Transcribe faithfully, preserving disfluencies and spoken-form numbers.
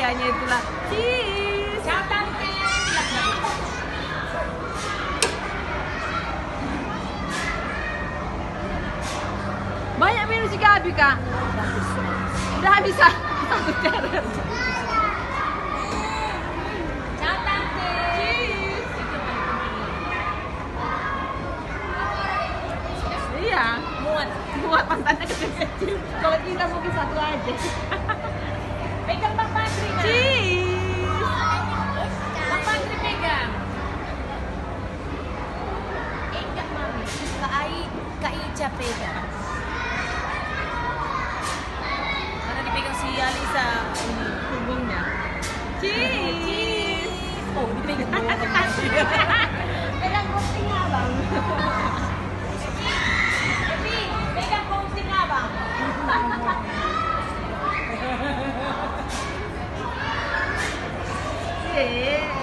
Makanya itulah. Cheese. Ciao tante. Banyak minum si Gabi, Kak. Udah habis satu cara. Ciao tante. Cheese. Iya. Muat. Buat pantatnya kecil-kecil. Kalau kita mungkin satu aja. Pegang Bang Patri. Nak. Cheese. Bang Patri pegang. Enggak mami. Kak Ai, Kak Ica pegang. Karena dipegang si Alisa ini Punggungnya. Cheese. Oh, dipegang. Pegang kuping abang. Evi, pegang konsing abang. Eh.